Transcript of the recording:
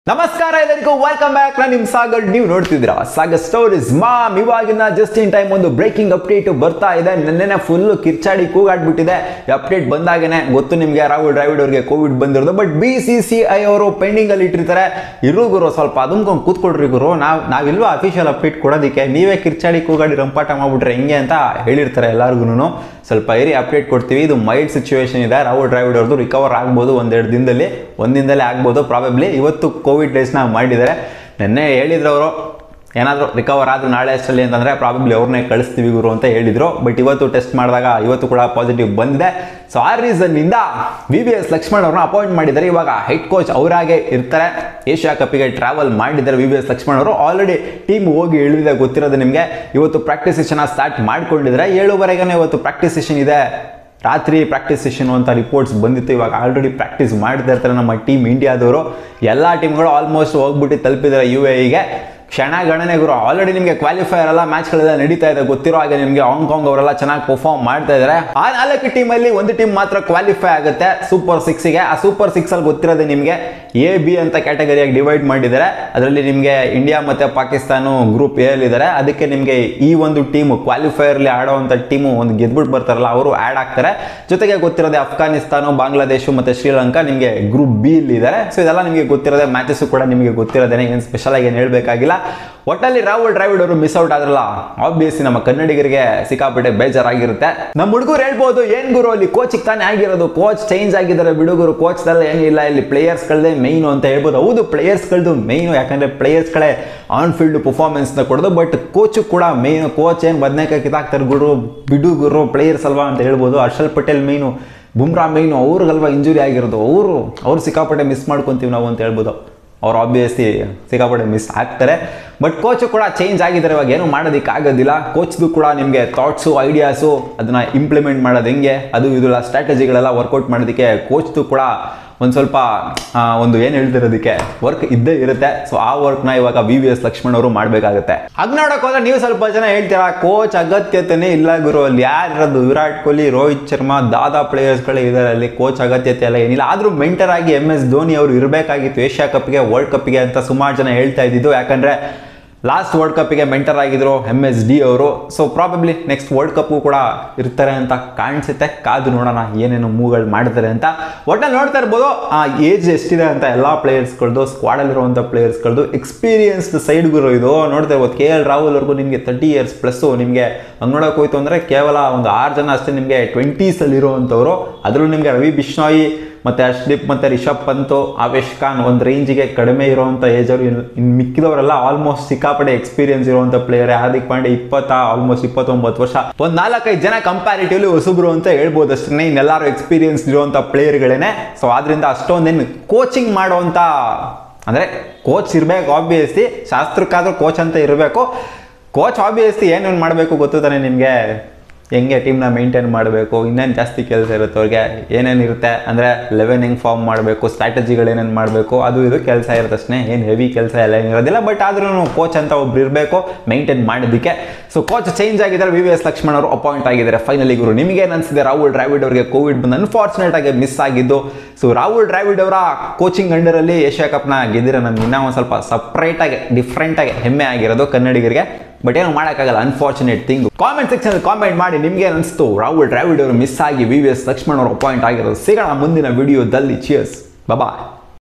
ನಮಸ್ಕಾರ ಎಲ್ಲರಿಗೂ welcome back. ನಾನು ನಿಮ್ಮ ಸಾಗರ್, ನೀವು ನೋಡ್ತಿದ್ದೀರಾ ಸಾಗರ್ ಸ್ಟೋರೀಸ್ ಮಾಮ್. ಇವಾಗಿನ ಜಸ್ಟ್ ಇನ್ ಟೈಮ್ ಒಂದು ಬ್ರೇಕಿಂಗ್ ಅಪ್ಡೇಟ್ ಬರ್ತಾ ಇದೆ. ನೆನ್ನೆ ಫುಲ್ ಕಿರ್ಚಾಡಿ ಕೂಗಾಡ್ಬಿಟ್ಟಿದೆ. ಅಪ್ಡೇಟ್ ಬಂದಾಗೇನೆ ಗೊತ್ತು ನಿಮಗೆ ರಾಹುಲ್ ದ್ರಾವಿಡ್ ಅವರಿಗೆ ಕೋವಿಡ್ ಬಂದಿರೋದು. ಬಟ್ BCCI ಅವರು ಪೆಂಡಿಂಗ್ ಅಲ್ಲಿ ಇಟ್ಟಿರ್ತಾರೆ. ಇರು ಗುರು, ಸ್ವಲ್ಪ ಅದಮ್ಕೊಂಡು ಕೂತ್ಕೊಡ್ರಿ ಗುರು, ನಾವಿಲ್ವಾ ಅಫಿಷಿಯಲ್ ಅಪ್ಡೇಟ್ ಕೊಡೋದಕ್ಕೆ, ನೀವೇ ಕಿರ್ಚಾಡಿ ಕೂಗಾಡಿ ರಂಪಾಟ ಮಾಡ್ಬಿಟ್ರೆ ಹೆಂಗೆ ಅಂತ ಹೇಳಿರ್ತಾರೆ ಎಲ್ಲರಿಗೂ. ಸ್ವಲ್ಪ ಏರಿ ಅಪ್ಡೇಟ್ ಕೊಡ್ತೀವಿ. ಇದು ಮೈಲ್ಡ್ ಸಿಚುವೇಶನ್ ಇದೆ. ರಾಹುಲ್ ದ್ರಾವಿಡ್ ಅವ್ರದ್ದು ರಿಕವರ್ ಆಗ್ಬೋದು, ಒಂದೆರಡು ದಿನದಲ್ಲಿ, ಒಂದಿನದಲ್ಲೇ ಆಗ್ಬೋದು ಪ್ರಾಬಬ್ಲಿ. ಇವತ್ತು ಕೋವಿಡ್ ಟೆಸ್ಟ್ನ ಮಾಡಿದ್ದಾರೆ. ನೆನ್ನೆ ಹೇಳಿದ್ರು ಅವರು ಏನಾದರೂ ರಿಕವರ್ ಆದರೂ ನಾಳೆ ಅಷ್ಟಲ್ಲಿ ಅಂತಂದರೆ ಪ್ರಾಬಬ್ಲಿ ಅವ್ರನ್ನೇ ಕಳಿಸ್ತೀವಿ ಗುರು ಅಂತ ಹೇಳಿದರು. ಬಟ್ ಇವತ್ತು ಟೆಸ್ಟ್ ಮಾಡಿದಾಗ ಇವತ್ತು ಕೂಡ ಪಾಸಿಟಿವ್ ಬಂದಿದೆ. ಸೊ ಆ ರೀಸನ್ನಿಂದ VVS ಲಕ್ಷ್ಮಣ್ ಅವ್ರನ್ನ ಅಪಾಯಿಂಟ್ ಮಾಡಿದ್ದಾರೆ. ಇವಾಗ ಹೆಡ್ ಕೋಚ್ ಅವರಾಗೆ ಇರ್ತಾರೆ. ಏಷ್ಯಾ ಕಪ್ಪಿಗೆ ಟ್ರಾವೆಲ್ ಮಾಡಿದ್ದಾರೆ VVS ಲಕ್ಷ್ಮಣ್ ಅವರು. ಆಲ್ರೆಡಿ ಟೀಮ್ ಹೋಗಿ ಇಳಿದಿದೆ, ಗೊತ್ತಿರೋದು ನಿಮಗೆ. ಇವತ್ತು ಪ್ರಾಕ್ಟೀಸ್ ಸೆಷನ್ ಸ್ಟಾರ್ಟ್ ಮಾಡ್ಕೊಂಡಿದ್ದಾರೆ. 7:30 ಇವತ್ತು ಪ್ರಾಕ್ಟೀಸ್ ಸೆಷನ್ ಇದೆ. ರಾತ್ರಿ ಪ್ರಾಕ್ಟೀಸ್ ಸೆಷನ್ ಅಂತ ರಿಪೋರ್ಟ್ಸ್ ಬಂದಿತ್ತು. ಇವಾಗ ಆಲ್ರೆಡಿ ಪ್ರಾಕ್ಟೀಸ್ ಮಾಡ್ತಾ ಇರ್ತಾರೆ ನಮ್ಮ ಟೀಮ್ ಇಂಡಿಯಾದವರು. ಎಲ್ಲ ಟೀಮ್ಗಳು ಆಲ್ಮೋಸ್ಟ್ ಹೋಗ್ಬಿಟ್ಟು ತಲುಪಿದ್ದಾರೆ UAEಗೆ. ಕ್ಷಣಗಣನೆ ಗುರು. ಆಲ್ರೆಡಿ ನಿಮಗೆ ಕ್ವಾಲಿಫೈಯರ್ ಎಲ್ಲ ಮ್ಯಾಚ್ಗಳೆಲ್ಲ ನಡೀತಾ ಇದೆ, ಗೊತ್ತಿರೋ ಹಾಗೆ ನಿಮಗೆ. ಹಾಂಗ್ಕಾಂಗ್ ಅವರೆಲ್ಲ ಚೆನ್ನಾಗಿ ಪರ್ಫಾರ್ಮ್ ಮಾಡ್ತಾ ಇದ್ದಾರೆ. ಆ 4 ಟೀಮಲ್ಲಿ ಒಂದು ಟೀಮ್ ಮಾತ್ರ ಕ್ವಾಲಿಫೈ ಆಗುತ್ತೆ ಸೂಪರ್ 6ಗೆ. ಆ ಸೂಪರ್ 6 ಅಲ್ಲಿ ಗೊತ್ತಿರೋದೆ ನಿಮಗೆ A B ಅಂತ ಕ್ಯಾಟಗರಿಯಾಗಿ ಡಿವೈಡ್ ಮಾಡಿದ್ದಾರೆ. ಅದರಲ್ಲಿ ನಿಮಗೆ ಇಂಡಿಯಾ ಮತ್ತು ಪಾಕಿಸ್ತಾನ ಗ್ರೂಪ್ A ಅಲ್ಲಿದ್ದಾರೆ. ಅದಕ್ಕೆ ನಿಮಗೆ ಈ ಒಂದು ಟೀಮು ಕ್ವಾಲಿಫೈಯರ್ಲಿ ಆಡೋವಂಥ ಟೀಮು ಒಂದು ಗೆದ್ಬಿಟ್ಟು ಬರ್ತಾರಲ್ಲ, ಅವರು ಆ್ಯಡ್ ಆಗ್ತಾರೆ. ಜೊತೆಗೆ ಗೊತ್ತಿರೋದೆ ಅಫ್ಘಾನಿಸ್ತಾನ, ಬಾಂಗ್ಲಾದೇಶ ಮತ್ತು ಶ್ರೀಲಂಕಾ ನಿಮಗೆ ಗ್ರೂಪ್ B ಇಲ್ಲಿ ಇದ್ದಾರೆ. ಸೊ ಇದೆಲ್ಲ ನಿಮಗೆ ಗೊತ್ತಿರೋದೆ. ಮ್ಯಾಚಸ್ ಕೂಡ ನಿಮಗೆ ಗೊತ್ತಿರೋದೇನೆ, ಏನು ಸ್ಪೆಷಲ್ ಆಗಿ ಏನು ಹೇಳಬೇಕಾಗಿಲ್ಲ. ಒಟ್ಟಲ್ಲಿ ರಾಹುಲ್ ದ್ರಾವಿಡ್ ಅವರು ಮಿಸ್ ಔಟ್ ಆದ್ರಲ್ಲ, ಆಬ್ವಿಯಸ್ಲಿ ನಮ್ಮ ಕನ್ನಡಿಗರಿಗೆ ಸಿಕ್ಕಾಪಟ್ಟೆ ಬೇಜಾರಾಗಿರುತ್ತೆ. ನಮ್ಮ ಹುಡುಗರು ಹೇಳ್ಬೋದು, ಏನ್ ಗುರು ಅಲ್ಲಿ ಕೋಚಿಗೆ ತಾನೇ ಆಗಿರೋದು, ಕೋಚ್ ಚೇಂಜ್ ಆಗಿದ್ದಾರೆ ಬಿಡುಗರು, ಕೋಚ್ ತರ ಏನಿಲ್ಲ, ಇಲ್ಲಿ ಪ್ಲೇಯರ್ಸ್ ಗಳದೇ ಮೈನು ಅಂತ ಹೇಳ್ಬೋದು. ಹೌದು, ಪ್ಲೇಯರ್ಸ್ ಗಳದು ಮೈನು, ಯಾಕಂದ್ರೆ ಪ್ಲೇಯರ್ಸ್ ಗಳೇ ಆನ್ ಫೀಲ್ಡ್ ಪರ್ಫಾರ್ಮೆನ್ಸ್ ನ ಕೊಡೋದು. ಬಟ್ ಕೋಚ್ ಕೂಡ ಮೈನು. ಕೋಚ್ ಏನ್ ಬದನೇಕಾಯಿ ಕಿತ್ತಾಕ್ತಾರೆ ಗುರು, ಬಿಡುಗರು, ಪ್ಲೇಯರ್ಸ್ ಅಲ್ವಾ ಅಂತ ಹೇಳ್ಬೋದು. ಹರ್ಷಲ್ ಪಟೇಲ್ ಮೈನು, ಬುಮ್ರಾ ಮೈನು, ಅವ್ರಿಗಲ್ವಾ ಇಂಜುರಿ ಆಗಿರೋದು. ಅವ್ರು ಸಿಕ್ಕಾಪಟ್ಟೆ ಮಿಸ್ ಮಾಡ್ಕೊಂತೀವಿ ನಾವು ಅಂತ ಹೇಳ್ಬೋದು. ಅವ್ರು ಆಬ್ವಿಯಸ್ಲಿ ಸಿಕ್ಕಾಪಟ್ಟೆ ಮಿಸ್ ಆಗ್ತಾರೆ. ಬಟ್ ಕೋಚು ಕೂಡ ಚೇಂಜ್ ಆಗಿದ್ದಾರೆ. ಇವಾಗ ಏನು ಮಾಡೋದಕ್ಕೆ ಆಗೋದಿಲ್ಲ. ಕೋಚ್ದು ಕೂಡ ನಿಮಗೆ ಥಾಟ್ಸು, ಐಡಿಯಾಸು, ಅದನ್ನ ಇಂಪ್ಲಿಮೆಂಟ್ ಮಾಡೋದು ಹೆಂಗೆ, ಅದು ಇದೆಲ್ಲ ಸ್ಟ್ರಾಟಜಿಗಳೆಲ್ಲ ವರ್ಕೌಟ್ ಮಾಡೋದಕ್ಕೆ ಕೋಚ್ದು ಕೂಡ ಒಂದು ಸ್ವಲ್ಪ ಒಂದು ಏನು ಹೇಳ್ತಿರೋದಕ್ಕೆ ವರ್ಕ್ ಇದ್ದೇ ಇರುತ್ತೆ. ಸೊ ಆ ವರ್ಕ್ನ ಇವಾಗ VVS ಲಕ್ಷ್ಮಣ್ ಅವರು ಮಾಡಬೇಕಾಗುತ್ತೆ. ಹಾಗೆ ನೋಡೋಕೆ ಹೋದ್ರೆ ನೀವು ಸ್ವಲ್ಪ ಜನ ಹೇಳ್ತೀರಾ ಕೋಚ್ ಅಗತ್ಯತೆನೇ ಇಲ್ಲ ಗುರು, ಅಲ್ಲಿ ಯಾರಿರೋದು, ವಿರಾಟ್ ಕೊಹ್ಲಿ, ರೋಹಿತ್ ಶರ್ಮಾ, ದಾದಾ ಪ್ಲೇಯರ್ಸ್ಗಳೇ ಇದ್ದಾರೆ, ಅಲ್ಲಿ ಕೋಚ್ ಅಗತ್ಯತೆ ಎಲ್ಲ ಏನಿಲ್ಲ. ಆದರೂ ಮೆಂಟರ್ ಆಗಿ MS ಧೋನಿ ಅವರು ಇರಬೇಕಾಗಿತ್ತು ಏಷ್ಯಾ ಕಪ್ಗೆ, ವರ್ಲ್ಡ್ ಕಪ್ಗೆ ಅಂತ ಸುಮಾರು ಜನ ಹೇಳ್ತಾ ಇದ್ದಿದ್ದು. ಯಾಕಂದರೆ ಲಾಸ್ಟ್ ವರ್ಲ್ಡ್ ಕಪ್ಪಿಗೆ ಮೆಂಟರ್ ಆಗಿದ್ರು MSD ಅವರು. So probably next world cup ಕೂಡ ಇರ್ತಾರೆ ಅಂತ ಕಾಣಿಸುತ್ತೆ. ಕಾದು ನೋಡೋಣ ಏನೇನು ಮೂವ್ಗಳು ಮಾಡ್ತಾರೆ ಅಂತ. ಒಟ್ಟಲ್ಲಿ ನೋಡ್ತಾ ಇರ್ಬೋದು ಆ ಏಜ್ ಎಷ್ಟಿದೆ ಅಂತ ಎಲ್ಲ ಪ್ಲೇಯರ್ಸ್ಗಳದ್ದು, ಸ್ಕ್ವಾಡಲ್ಲಿರುವಂಥ ಪ್ಲೇಯರ್ಸ್ಗಳದ್ದು. ಎಕ್ಸ್ಪೀರಿಯನ್ಸ್ಡ್ ಸೈಡ್ಗಳು ಇದು ನೋಡ್ತಾ ಇರ್ಬೋದು. KL ರಾಹುಲ್ ಅವ್ರಿಗೂ ನಿಮಗೆ 30 years ಪ್ಲಸ್ಸು. ನಿಮಗೆ ಹಂಗೆ ನೋಡೋಕೆ ಹೋಯ್ತು ಅಂದರೆ ಕೇವಲ ಒಂದು 6 ಜನ ಅಷ್ಟೇ ನಿಮಗೆ 20s ಇರುವಂಥವ್ರು. ಅದರಲ್ಲೂ ನಿಮಗೆ ರವಿ ಬಿಷ್ಣೋಯಿ ಮತ್ತು ಹರ್ಷದೀಪ್ ಮತ್ತು ರಿಷಬ್ ಪಂತ್, ಆವೇಶ್ ಖಾನ್ ಒಂದು ರೇಂಜಿಗೆ ಕಡಿಮೆ ಇರುವಂಥ ಏಜ್ ಅವರು. ಇನ್ನು ಮಿಕ್ಕಿದವರೆಲ್ಲ ಆಲ್ಮೋಸ್ಟ್ ಸಿಕ್ಕಾಪಟ್ಟೆ ಎಕ್ಸ್ಪೀರಿಯನ್ಸ್ ಇರುವಂಥ ಪ್ಲೇಯರ್. ಹಾರ್ದಿಕ್ ಪಾಂಡೆ ಆಲ್ಮೋಸ್ಟ್ 29 ವರ್ಷ. ಒಂದು 4-5 ಜನ ಕಂಪ್ಯಾರಿಟಿವ್ಲಿ ಹೊಸಬ್ರು ಅಂತ ಹೇಳ್ಬೋದು ಅಷ್ಟೇ. ಇನ್ನೆಲ್ಲರೂ ಎಕ್ಸ್ಪೀರಿಯನ್ಸ್ ಇರುವಂಥ ಪ್ಲೇಯರ್ಗಳೇನೆ. ಸೊ ಆದ್ರಿಂದ ಅಷ್ಟೊಂದೇನು ಕೋಚಿಂಗ್ ಮಾಡುವಂಥ, ಅಂದರೆ ಕೋಚ್ ಇರಬೇಕು ಆಬ್ವಿಯಸ್ಲಿ, ಶಾಸ್ತ್ರಕ್ಕಾದ್ರೂ ಕೋಚ್ ಅಂತ ಇರಬೇಕು. ಕೋಚ್ ಆಬ್ವಿಯಸ್ಲಿ ಏನೇನು ಮಾಡಬೇಕು ಗೊತ್ತು ತಾನೆ ನಿಮಗೆ, ಹೆಂಗೆ ಟೀಮ್ನ ಮೇಂಟೈನ್ ಮಾಡಬೇಕು, ಇನ್ನೇನು ಜಾಸ್ತಿ ಕೆಲಸ ಇರುತ್ತೆ ಅವ್ರಿಗೆ. ಏನೇನಿರುತ್ತೆ ಅಂದರೆ 11 ಹೆಂಗೆ ಫಾರ್ಮ್ ಮಾಡಬೇಕು, ಸ್ಟ್ರಾಟಜಿಗಳು ಏನೇನು ಮಾಡಬೇಕು, ಅದು ಇದು ಕೆಲಸ ಇರುತ್ತೆ ಅಷ್ಟೇ. ಏನು ಹೆವಿ ಕೆಲಸ ಎಲ್ಲ ಏನಿರೋದಿಲ್ಲ. ಬಟ್ ಆದ್ರೂ ಕೋಚ್ ಅಂತ ಒಬ್ರು ಇರಬೇಕು ಮೇಂಟೈನ್ ಮಾಡೋದಕ್ಕೆ. ಸೊ ಕೋಚ್ ಚೇಂಜ್ ಆಗಿದ್ದಾರೆ. VVS ಲಕ್ಷ್ಮಣ್ ಅವರು ಅಪಾಯಿಂಟ್ ಆಗಿದ್ದಾರೆ ಫೈನಲಿ ಗುರು. ನಿಮಗೇನು ಅನಿಸಿದೆ ರಾಹುಲ್ ದ್ರಾವಿಡ್ ಅವರಿಗೆ ಕೋವಿಡ್ ಬಂದು ಅನ್ಫಾರ್ಚುನೇಟ್ ಆಗಿ ಮಿಸ್ ಆಗಿದ್ದು? ಸೊ ರಾಹುಲ್ ದ್ರಾವಿಡ್ ಅವರ ಕೋಚಿಂಗ್ ಅಂಡರಲ್ಲಿ ಏಷ್ಯಾ ಕಪ್ನ ಗೆದ್ದಿರೋ ನಮ್ಗೆ ಇನ್ನೂ ಒಂದು ಸ್ವಲ್ಪ ಸಪ್ರೇಟಾಗಿ ಡಿಫ್ರೆಂಟಾಗಿ ಹೆಮ್ಮೆ ಆಗಿರೋದು ಕನ್ನಡಿಗರಿಗೆ. ಬಟ್ ಏನು ಮಾಡೋಕ್ಕಾಗಲ್ಲ, unfortunate thing. Comment section comment ಮಾಡಿ ನಿಮ್ಗೆ ಅನಿಸ್ತು ರಾಹುಲ್ ದ್ರಾವಿಡ್ ಅವರು ಮಿಸ್ ಆಗಿ VVS ಲಕ್ಷ್ಮಣ್ ಅವರು ಅಪಾಯಿಂಟ್ ಆಗಿರೋದು. ಸಿಗೋಣ ಮುಂದಿನ ವಿಡಿಯೋದಲ್ಲಿ. ಚಿಯರ್ಸ್, ಬಾಯ್.